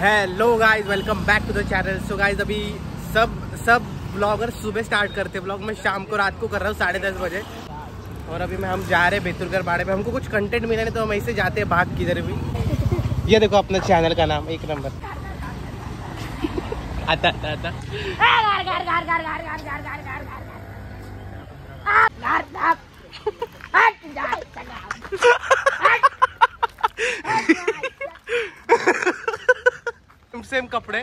Hello guys, welcome back to the channel. So guys, अभी सब blogger सुबह start करते ब्लॉग। मैं शाम को रात को कर रहा हूँ 10:30 बजे। और अभी हम जा रहे हैं बेतुलगढ़ बाड़े में। हमको कुछ कंटेंट मिला नहीं तो हम ऐसे जाते हैं भाग किधर भी। ये देखो अपना चैनल का नाम, एक नंबर आता। सेम कपड़े।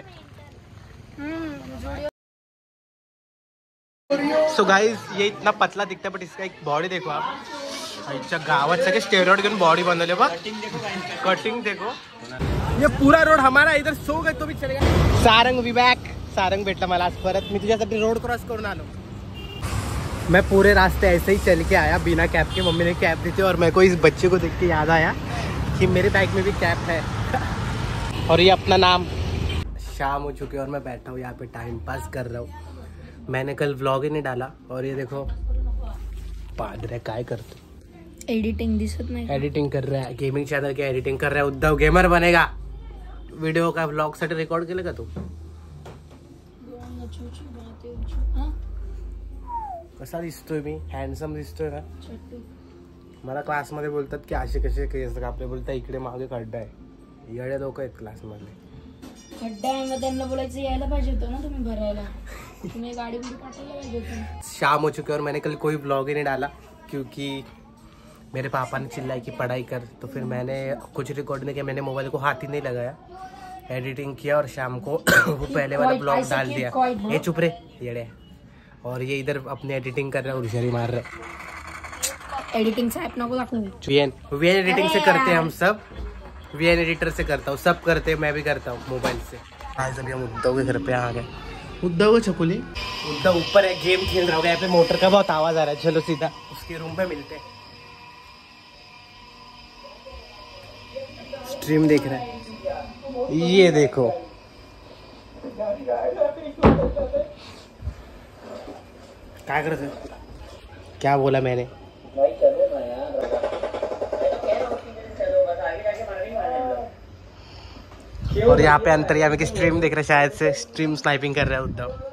सो गाइस, ये इतना पतला दिखता है बट इसका एक बॉडी देखो आप। अच्छा, गावात सगळे स्टेरॉइड घेऊन बॉडी बनवले बघ। कटिंग देखो। ये पूरा रोड हमारा। इधर सो गए तो भी चलेगा। सारंग विबॅक, सारंग भेटला मला आज परत। मी तुझ्यासाठी रोड क्रॉस करून आलो। मैं पूरे रास्ते ऐसे ही चल के आया बिना कैप के। मम्मी ने कैप दी थी और मेरे को इस बच्चे को देख के याद आया कि मेरे बैग में भी कैप है। और ये अपना नाम। शाम हो चुकी है और मैं बैठा हूँ यहाँ पे टाइम पास कर रहा हूँ। मैंने कल व्लॉग ही नहीं डाला। और ये देखो पादरे काय करतो, एडिटिंग दिसत नाही। एडिटिंग कर रहा है, गेमिंग चॅनल की एडिटिंग कर रहा है। उद्धव गेमर बनेगा। व्हिडिओ का व्लॉग साठी रेकॉर्ड केलं का तू? कसा दिसतोय मी? हँडसम दिसतोय ना? मला क्लासमध्ये बोलतात की असे कसे केस कापले, बोलतात इकडे मागे खड्डा आहे। येडे लोक आहेत क्लासमधले। खड्डा आहे मग त्यांना बोलायचं यायला पाहिजे होतं ना तुम्ही भरायला। तुम्ही गाड़ी में पाठवलं पाहिजे होतं। शाम हो चुकी है और मैंने कल कोई ब्लॉग ही नहीं डाला क्योंकि मेरे पापा ने चिल्लाई कि पढ़ाई कर। तो फिर मैंने कुछ रिकॉर्ड नहीं किया। मैंने मोबाइल को हाथ ही नहीं लगाया, एडिटिंग किया और शाम को वो पहले वाला ब्लॉग डाल दिया। ये चुप रे येड़े। और ये इधर अपनी एडिटिंग कर रहा है और हुशारी मार रहा है। एडिटिंग से ऐप नको दाखवू। वीएन एडिटिंग से करते हैं हम सब। वीएन एडिटर से करता हूँ, सब करते हैं, मैं भी करता हूँ मोबाइल से। आज अभी हम उद्धव के घर पे आ गए। उद्धव छकुली, उद्धव ऊपर है, गेम खेल रहा होगा। यहाँ पे मोटर का बहुत आवाज आ रहा है। चलो सीधा उसके रूम पे मिलते हैं। स्ट्रीम देख रहा है, ये देखो। क्या कर रहे? क्या बोला मैंने? और यहाँ पे अंतर्यामी की स्ट्रीम देख रहे, शायद से स्ट्रीम स्नाइपिंग कर रहा है उद्धव।